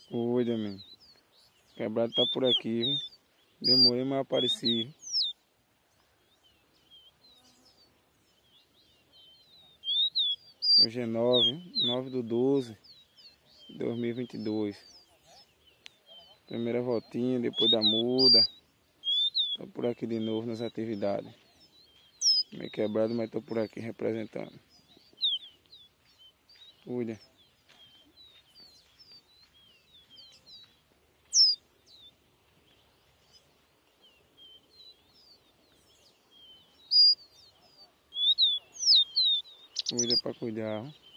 Oi, Damião. Quebrado tá por aqui, viu? Demorei, mas apareci. Hoje é 9/12/2022. Primeira voltinha depois da muda. Tô por aqui de novo nas atividades. Meio quebrado, mas tô por aqui representando. Cuida. Cuida pra cuidar.